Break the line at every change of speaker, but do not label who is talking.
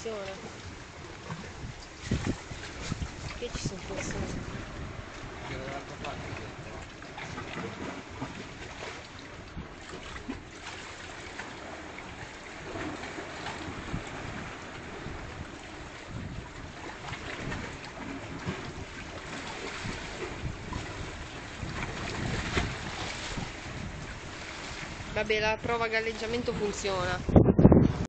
funziona. Che ci sono funzioni? Vabbè, la prova galleggiamento funziona.